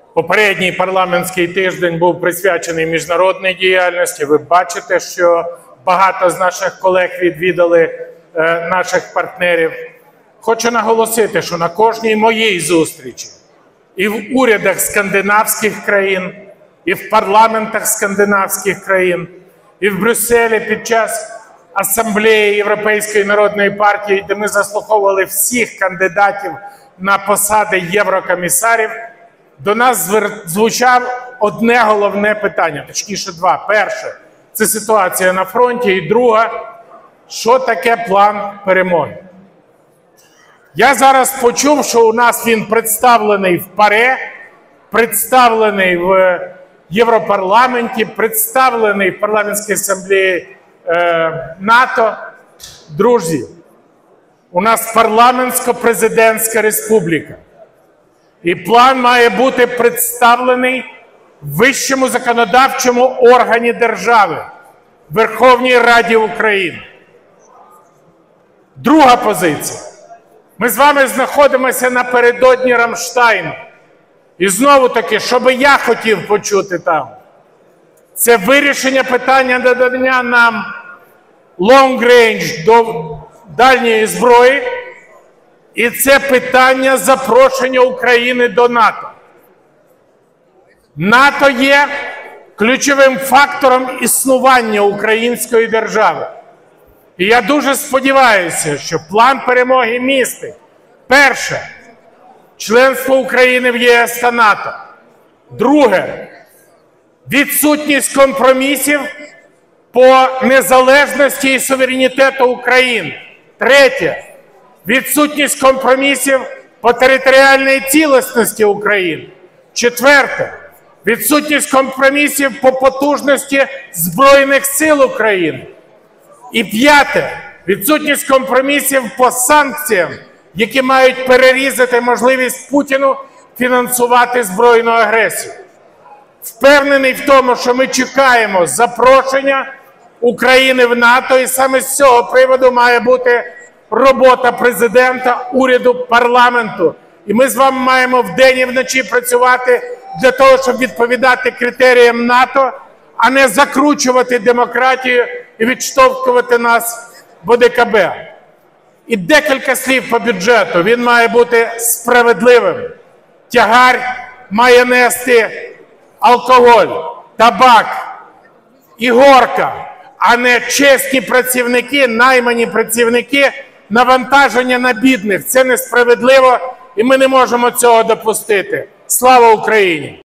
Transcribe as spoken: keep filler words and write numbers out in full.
Попередній парламентський тиждень був присвячений міжнародній діяльності. Ви бачите, що багато з наших колег відвідали е, наших партнерів. Хочу наголосити, що на кожній моїй зустрічі і в урядах скандинавських країн, і в парламентах скандинавських країн, і в Брюсселі під час Асамблеї Європейської народної партії, де ми заслуховували всіх кандидатів на посади єврокомісарів, до нас звучав одне головне питання, точніше два. Перше – це ситуація на фронті, і друге – що таке план перемоги. Я зараз почув, що у нас він представлений в ПАРЕ, представлений в Європарламенті, представлений в Парламентській асамблеї е, НАТО. Друзі, у нас парламентсько-президентська республіка. І план має бути представлений в вищому законодавчому органі держави – Верховній Раді України. Друга позиція. Ми з вами знаходимося напередодні Рамштайну. І знову-таки, що би я хотів почути там, це вирішення питання надання нам long-range, до дальньої зброї, і це питання запрошення України до НАТО. НАТО є ключовим фактором існування української держави. І я дуже сподіваюся, що план перемоги містить, перше, членство України в ЄС та НАТО. Друге, відсутність компромісів по незалежності і суверенітету України. Третє, відсутність компромісів по територіальній цілісності України. Четверте, відсутність компромісів по потужності Збройних сил України. І п'яте, відсутність компромісів по санкціям, які мають перерізати можливість Путіну фінансувати збройну агресію. Впевнений в тому, що ми чекаємо запрошення України в НАТО, і саме з цього приводу має бути робота президента, уряду, парламенту. І ми з вами маємо вдень і вночі працювати для того, щоб відповідати критеріям НАТО, а не закручувати демократію і відштовхувати нас в О Де Ка Бе. І декілька слів по бюджету. Він має бути справедливим. Тягар має нести алкоголь, табак і горка, а не чесні працівники, наймані працівники, навантаження на бідних. Це несправедливо, і ми не можемо цього допустити. Слава Україні!